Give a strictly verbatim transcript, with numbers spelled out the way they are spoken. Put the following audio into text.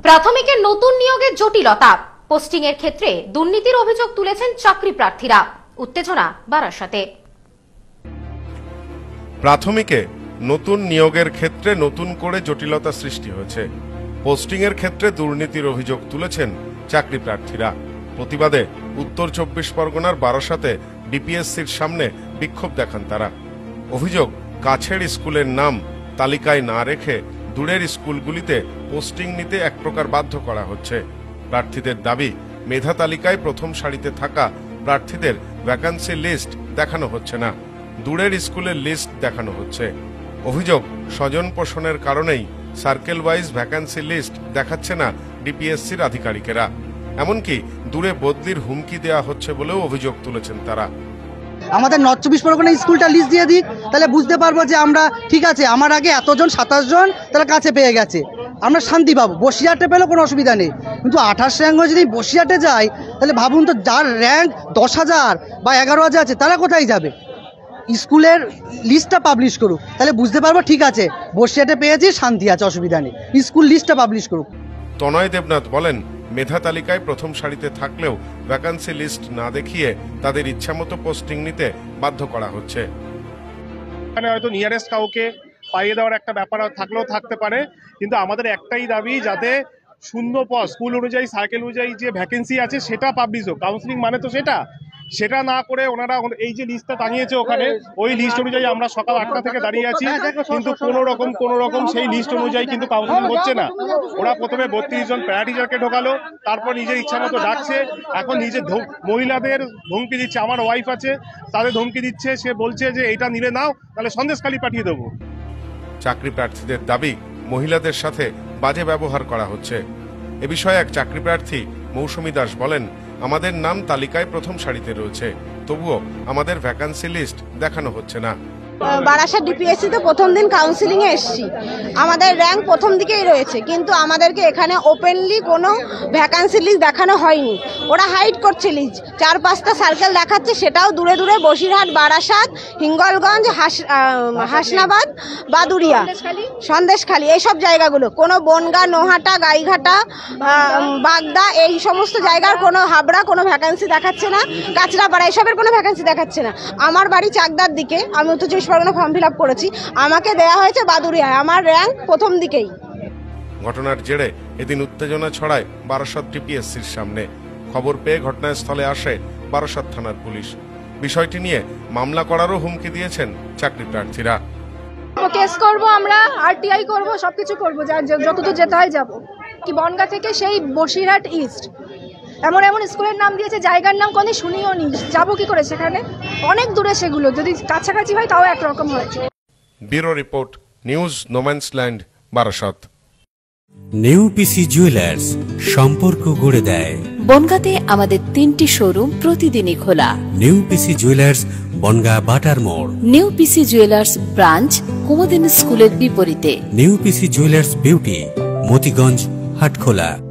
প্রাথমিকের নতুন নিয়োগের জটিলতা, পোস্টিং এর ক্ষেত্রে দুর্নীতির অভিযোগ তুলেছেন চাকরি প্রার্থীরা। উত্তেজনা বারাসাতে। প্রাথমিকে নতুন নিয়োগের ক্ষেত্রে নতুন করে জটিলতা সৃষ্টি হয়েছে। পোস্টিং এর ক্ষেত্রে দুর্নীতির অভিযোগ তুলেছেন চাকরি প্রার্থীরা। প্রতিবাদে উত্তর চব্বিশ পরগনার বারাসাতে ডিপিএসসির সামনে বিক্ষোভ দেখান তারা। অভিযোগ, কাছের স্কুলের নাম তালিকায় না রেখে দূরের স্কুলগুলিতে পোস্টিং নিতে এক প্রকার বাধ্য করা হচ্ছে। প্রার্থীদের দাবি, মেধা তালিকায় প্রথম সারিতে থাকা প্রার্থীদের ভ্যাকান্সি লিস্ট দেখানো হচ্ছে না, দূরের স্কুলের লিস্ট দেখানো হচ্ছে। অভিযোগ, স্বজন পোষণের কারণেই সার্কেল ওয়াইজ ভ্যাকান্সি লিস্ট দেখাচ্ছে না ডিপিএসসির আধিকারিকেরা। এমনকি দূরে বদলির হুমকি দেওয়া হচ্ছে বলেও অভিযোগ তুলেছেন তারা। আমাদের নর্থ চব্বিশ পরগনা স্কুলটা লিস্ট দিয়ে দিক, তাহলে বুঝতে পারবো যে আমরা ঠিক আছে, আমার আগে এতজন সাতাশ জন তারা কাছে পেয়ে গেছে, আমরা শান্তি পাবো। বসিরহাটে পেলেও কোনো অসুবিধা নেই, কিন্তু আঠাশ র্যাঙ্ক হয়ে যদি বসিরহাটে যায়, তাহলে ভাবুন তো, যার র্যাঙ্ক দশ হাজার বা এগারো হাজার আছে তারা কোথায় যাবে? স্কুলের লিস্টটা পাবলিশ করুক, তাহলে বুঝতে পারবো ঠিক আছে, বসিরহাটে পেয়েছি, শান্তি আছে, অসুবিধা নেই। স্কুল লিস্টটা পাবলিশ করুক। তনয় দেবনাথ বলেন, মেধা তালিকায় প্রথম সারিতে থাকলেও ভ্যাকান্সি লিস্ট না দেখিয়ে তাদের ইচ্ছামতো পোস্টিং নিতে বাধ্য করা হচ্ছে। এখানে হয়তো নিয়ারেস্ট কাউকে পাইয়ে দেওয়ার একটা ব্যাপার থাকলেও থাকতে পারে, কিন্তু আমাদের একটাই দাবি, যাতে শূন্য পদ স্কুল অনুযায়ী সার্কেল অনুযায়ী যে ভ্যাকেন্সি আছে সেটা পাবলিশ হোক। কাউন্সিলিং মানে তো সেটা সেটা না করে ওনারা এই যে লিস্টটা টাঙিয়েছে ওখানে, ওই লিস্ট অনুযায়ী আমরা সকাল আটটা থেকে দাঁড়িয়ে আছি, কিন্তু কোনো রকম কোনো রকম সেই লিস্ট অনুযায়ী কিন্তু কাউন্সিলিং হচ্ছে না। ওরা প্রথমে বত্রিশ জন প্যারা টিচারকে ঢোকালো, তারপর নিজের ইচ্ছা মতো ডাকছে, এখন নিজের মহিলাদের ধমকি দিচ্ছে। আমার ওয়াইফ আছে, তাদের ধমকি দিচ্ছে, সে বলছে যে এটা নিলে নাও, তাহলে সন্দেশখালি পাঠিয়ে দেবো। চাকরি প্রার্থীদের দাবি, মহিলাদের সাথে বাজে ব্যবহার করা হচ্ছে। এ বিষয়ে এক চাকরি প্রার্থী মৌসুমী দাস বলেন, আমাদের নাম তালিকায় প্রথম সারিতে রয়েছে, তবুও আমাদের ভ্যাকান্সি লিস্ট দেখানো হচ্ছে না। বারাসাত ডিপিএসসি তে প্রথম দিন কাউন্সিলিং এ এসেছি, আমাদের র্যাঙ্ক প্রথম দিকেই রয়েছে, কিন্তু আমাদেরকে এখানে ওপেনলি কোনো ভ্যাকান্সি লিস্ট দেখানো হয়নি। ওরা হাইড করছে লিস্ট, চার পাঁচটা সার্কেল দেখাচ্ছে, সেটাও দূরে দূরে বসিরহাট, বারাসাত, হিঙ্গলগঞ্জ, হাসনাবাদ, বাদুরিয়া, সন্দেশখালী, এইসব জায়গাগুলো। কোনো বনগা, নোহাটা, গাইঘাটা, বাগদা, এই সমস্ত জায়গার কোনো হাবড়া কোনো ভ্যাকান্সি দেখাচ্ছে না, কাঁচরাপাড়া এসবের কোনো ভ্যাকান্সি দেখাচ্ছে না। আমার বাড়ি চাকদার দিকে, আমি উত্তর চব্বিশ পরগনা ফর্ম ফিল আপ করেছি, আমাকে দেওয়া হয়েছে বাদুরিয়ায়, আমার র্যাঙ্ক প্রথম দিকেই। ঘটনার জেরে এদিন উত্তেজনা ছড়ায় বারাসাত ডিপিএসসির সামনে। খবর পেয়ে ঘটনাস্থলে আসে বারাসাত থানার পুলিশ। বিষয়টি নিয়ে মামলা করারও হুমকি দিয়েছেন চাকরি প্রার্থীরা। কেস করব, আমরা আরটিআই করব, সবকিছু করব, যতদূর যেতে হয় যাব। কি বনগা থেকে সেই বসিরহাট ইস্ট, এমন এমন স্কুলের নাম দিয়েছে, জায়গার নাম কোনো শুনিও নি, যাবো কি করে সেখানে? অনেক দূরে সেগুলো, যদি কাছাকাছি হয় তাও একরকম হয়। Bureau report, news no man's land, Barasat. New PC jewellers, সম্পর্ক গড়ে দেয়। বনগাঁতে আমাদের তিনটি শোরুম প্রতিদিনই খোলা। নিউ পিসি জুয়েলার্স, বনগা বাটার মোড়। New PC jewellers branch, Kumudini স্কুলের বিপরীতে। New PC jewellers beauty, Motiganj, Hatkhola.